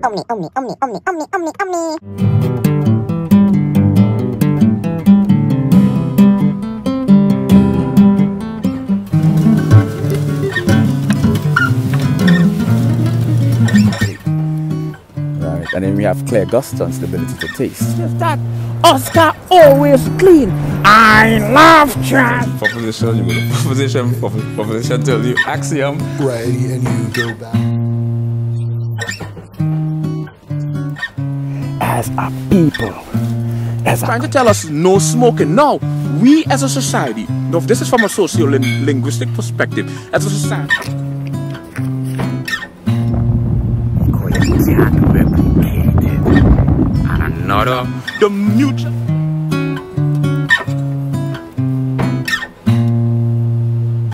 Right, and then we have Claire Guston's ability to taste. Just that Oscar always clean. I love trans. Proposition, you go to proposition tell you axiom. Right, and you go back. As a people, as Trying to tell us no smoking. Now, we as a society, now this is from a socio-linguistic perspective, as a society. replicated. And another, the mutual.